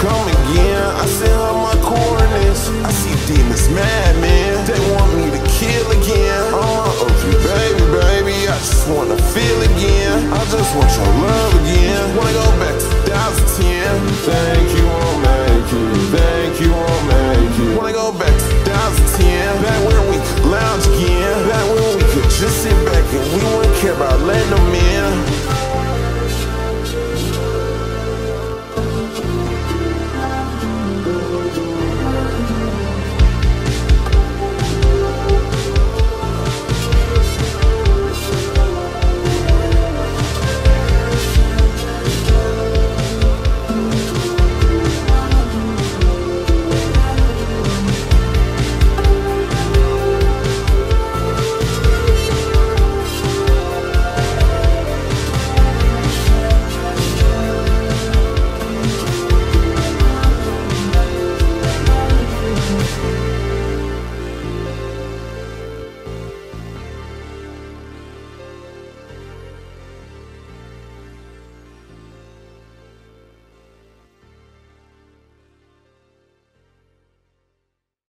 come again. I send her my coordinates. I see demons, madmen. They want me to kill again. I'm an OG baby. I just wanna feel again. I just want your love again. Wanna go back to 2010. Think you won't make it. Think you won't make it. Wanna go back to 2010. Back where we could lounge again. Back when we could just sit back and we wouldn't care about letting them